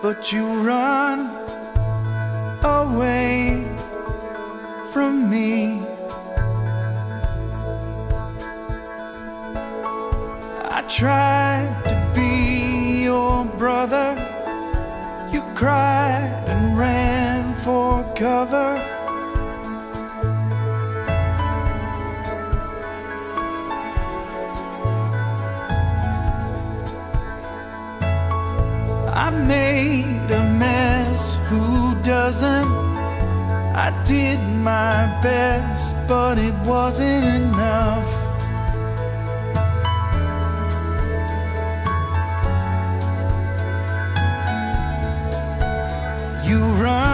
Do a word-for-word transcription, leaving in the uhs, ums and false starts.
but you run away from me. I tried to be your brother. You cried and ran for cover. I made a mess, who doesn't? I did my best, but it wasn't enough. You run